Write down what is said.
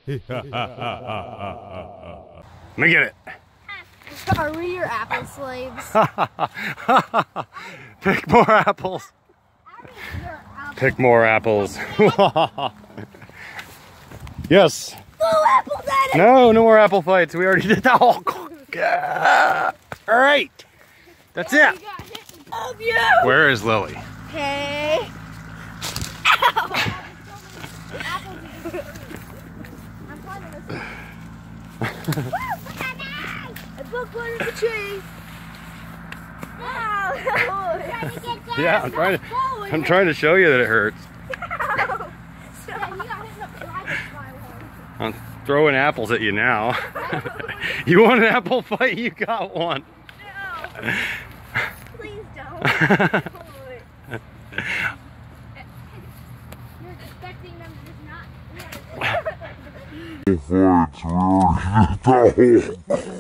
me get it. Are we your apple slaves? Pick more apples. Pick more apples. Yes. No apple, Daddy! No, no more apple fights. We already did that. Oh, all right. That's it. Of you. Where is Lily? Hey. Ow. I broke one of the trees. Yeah, I'm trying to show you that it hurts. I'm throwing apples at you now. You want an apple fight? You got one. No. Please don't. You're expecting them to just not.